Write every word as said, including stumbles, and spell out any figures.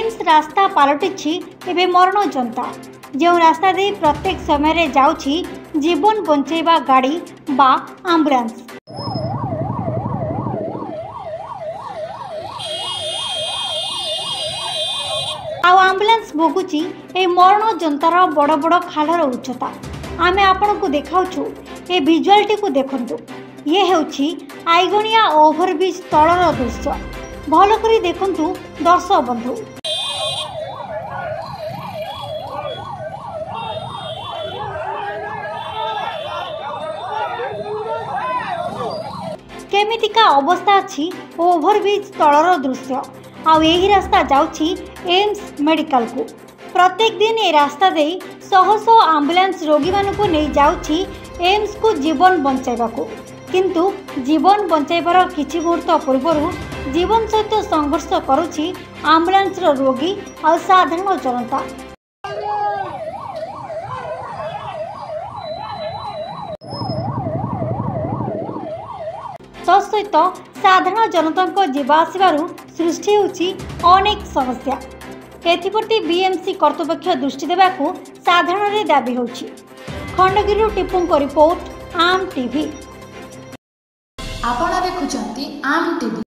AIIMS रास्ता पलटि एवं मरण जनता जो रास्ता दे प्रत्येक समय जाउछि जीवन बंचेबा गाड़ी बा आम्बुलांस। आउ आम्बुलांस भोगुची ए मरण जनतार बड़ बड़ खालर उच्चता। आमे आपण को देखाउछु ए विजुअलटी को देखंतु। ये हेउची आईगणिया ओभरब्रिज तलर दृश्य। भल करी देखंतु दर्शक बंधु। केमितिका अवस्था अछि ओभरब्रिज तलर दृश्य। आउ यही रास्ता जाउछि एम्स मेडिकल को। प्रत्येक दिन ए रास्ता दे शह शह आम्बुलांस रोगी मानकु नहीं जाउछि एम्स को जीवन बंचाइबाकू। किंतु जीवन बंचाइबार किछि मुहूर्त पूर्वरु जीवन सहित संघर्ष करुछि आम्बुलांस रोगी और साधारण जनता। तत्सहित साधारण जनता जीवा आसबारु सृष्टि होछि अनेक समस्या। एथिप्रति बीएमसी कर्तृपक्ष दृष्टि देबाकू साधारण दाबी होछि। खंडगिरी टिपुंक रिपोर्ट आम टीवी। आपण देखुचंती आम टीवी।